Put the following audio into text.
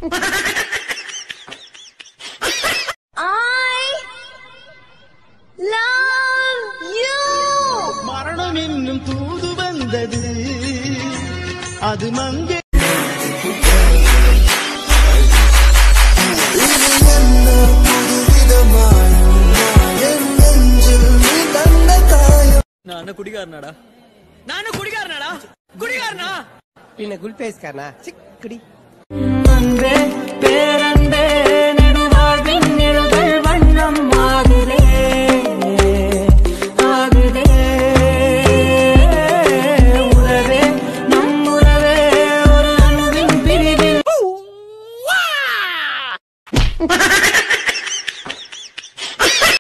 மரணம் என்னும் தூது வந்தது அது மங்கே நான் குடிகாரனாடா குடிகாரனா பின்ன குல்பேஸ்காரனா சிக்கடி